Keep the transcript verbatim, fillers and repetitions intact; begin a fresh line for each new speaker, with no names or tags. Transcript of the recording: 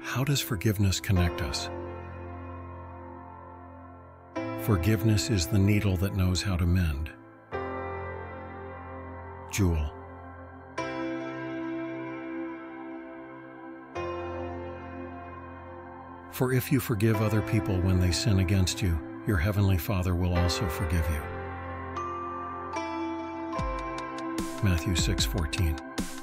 How does forgiveness connect us? Forgiveness is the needle that knows how to mend. Jewel. For if you forgive other people when they sin against you, your heavenly Father will also forgive you. Matthew six fourteen.